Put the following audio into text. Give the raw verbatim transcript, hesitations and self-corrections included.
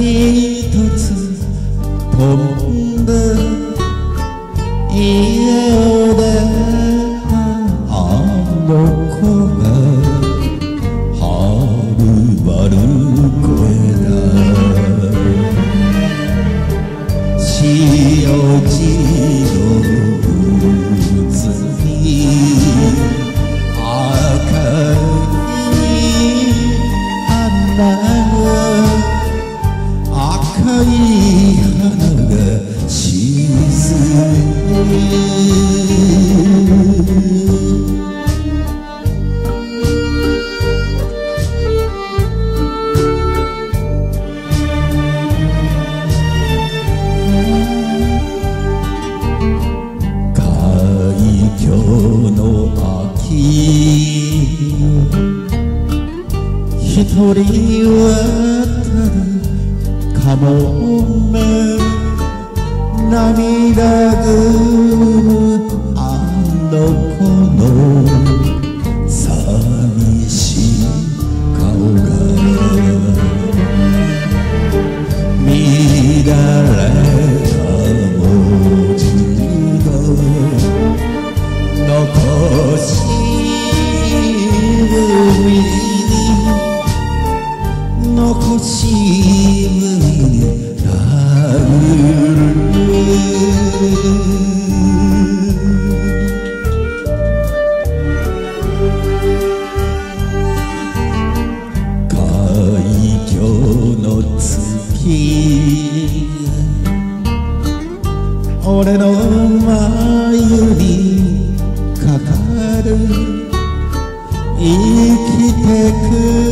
一つ飛んで家を出たあの子がはるばる声だ潮地の渦に赤い花が赤い花が沈む今日の秋一人渡るかもめ涙ぐむあの子の寂しい顔が乱れた文字残し海に残し海に殴る海峡の月俺の眉にかかる生きてく